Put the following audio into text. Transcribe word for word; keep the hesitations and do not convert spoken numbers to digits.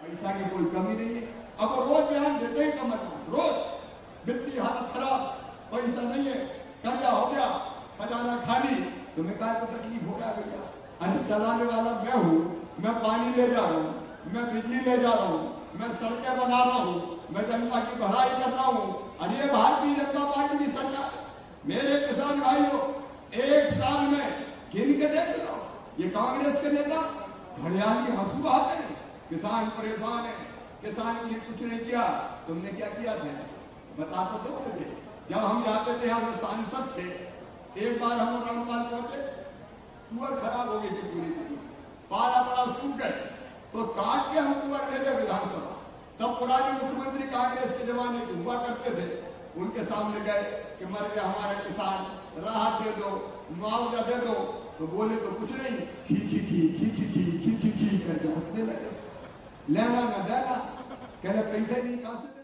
पैसा की कोई कमी नहीं है। अब वो रोज बयान देते ही कम रोज वित्तीय हालत खराब, पैसा नहीं है, कर्जा हो गया, खजाना खाली। तुम्हें क्या तो तकलीफ हो रहा है भैया? अरे चलाने वाला मैं हूँ, मैं पानी ले जा रहा हूँ, मैं बिजली ले जा रहा हूँ, मैं सड़कें बना रहा हूँ, मैं जनता की भलाई कर रहा हूँ। अरे ये भारतीय जनता पार्टी की सरकार। मेरे किसान भाइयों, एक साल में गिन के देख लो, ये कांग्रेस के नेता घड़ियाल की हंसू बहाते हैं। किसान परेशान है, किसान के लिए कुछ नहीं किया। तुमने क्या किया था बता तो दो मुझे। जब हम जाते थे यहाँ से सांसद थे, एक बार हम रामपाल पहुंचे, तुअर खराब हो गई थी पूरी पूरी, पाला पड़ा सूख गए, तो काट के हम तुअर ले गए विधानसभा। तब पुराने मुख्यमंत्री कांग्रेस के जमाने के हुआ करते थे, उनके सामने गए कि मर गए हमारे किसान, राहत दे दो, मुआवजा दे दो। तो बोले तो कुछ नहीं, खी खी खी खी खी खी खी खी खी करके हंसने लगे। लेना न देना, कहने पैसे नहीं कहां से